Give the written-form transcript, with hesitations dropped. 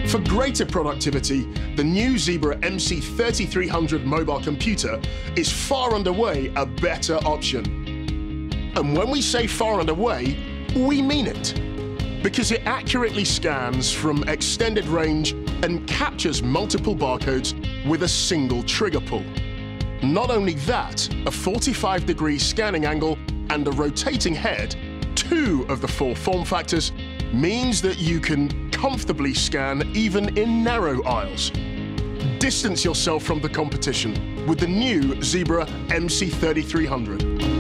For greater productivity, the new Zebra MC3300 mobile computer is far and away a better option. And when we say far and away, we mean it. Because it accurately scans from extended range and captures multiple barcodes with a single trigger pull. Not only that, a 45-degree scanning angle and a rotating head, 2 of the 4 form factors, means that you can comfortably scan even in narrow aisles. Distance yourself from the competition with the new Zebra MC3300.